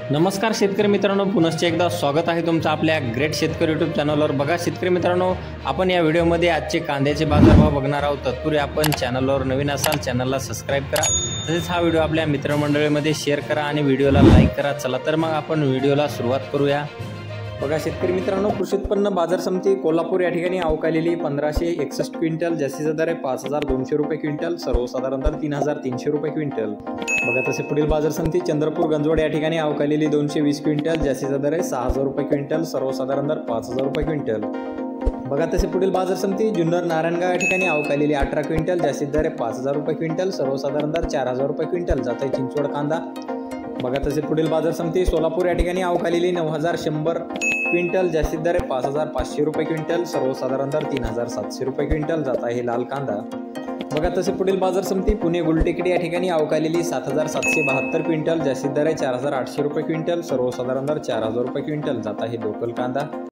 नमस्कार शेतकरी मित्रांनो, पुनश्च एकदा स्वागत आहे तुमचं आपल्या ग्रेट शेतकरी यूट्यूब चॅनलवर। बघा शेतकरी मित्रांनो, आपण या व्हिडिओमध्ये आजचे कांद्याचे बाजारभाव बघणार आहोत। तत्पूर्वी आपण चॅनलवर नवीन असाल चॅनलला सबस्क्राइब करा, तसेच हा व्हिडिओ आपल्या मित्रमंडळीमध्ये शेअर करा आणि व्हिडिओला लाईक करा। चला तर मग आपण व्हिडिओला सुरुवात करूया। बघा शेतकरी मित्रांनो, कृषी उत्पन्न बाजार समिती कोल्हापूर या ठिकाणी अवकालेली 1561 क्विंटल, जास्तीचा दर आहे 5200 रुपये क्विंटल, सर्वसाधारण दर 3300 रुपये क्विंटल। बघा तसे पुढील बाजार समिती चंद्रपूर गंजवड या ठिकाणी अवकालेली 220 क्विंटल, जास्तीचा दर आहे 6000 रुपये क्विंटल, सर्वसाधारण दर 5000 रुपये क्विंटल। बघा तसे पुढील बाजार समिती जुन्नर नारायणगाव या ठिकाणी अवकालेली 18 क्विंटल, जास्तीचा दर आहे 5000 रुपये क्विंटल, सर्वसाधारण दर 4000 रुपये क्विंटल, जात आहे चिंचवड कांदा। बघा तसे पुढील बाजार समिती सोलापूर या ठिकाणी अवकालेली 9100 क्विंटल, जास्तीत दर आहे 5500 रुपये क्विंटल, सर्वसाधारण दर 3700 रुपये क्विंटल, जात आहे लाल कांदा। बघा तसे पुढील बाजार समिती पुणे गुलटेकडी या ठिकाणी अवकालेली 7772 क्विंटल, जास्तीत दर आहे 4800 रुपये क्विंटल, सर्वसाधारण दर 4000 रुपये क्विंटल, जात आहे लोकल कांदा।